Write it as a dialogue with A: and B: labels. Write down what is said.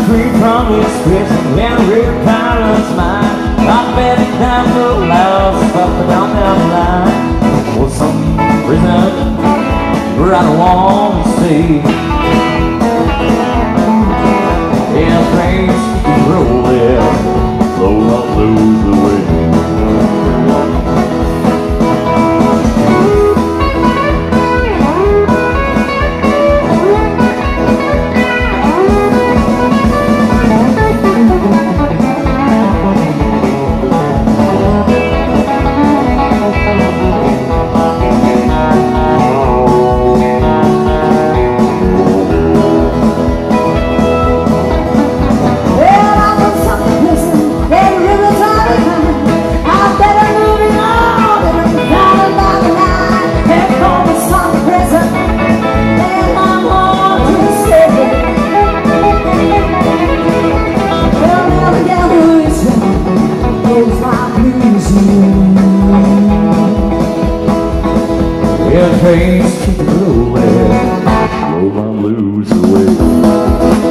A: free from this prison, when a real pilot's mine. I bet it down the loud stuff down the line. For some reason, where I don't want to stay. Yeah, trains keep rolling, though I lose the way. Yeah, trains keep rolling, though I lose the way.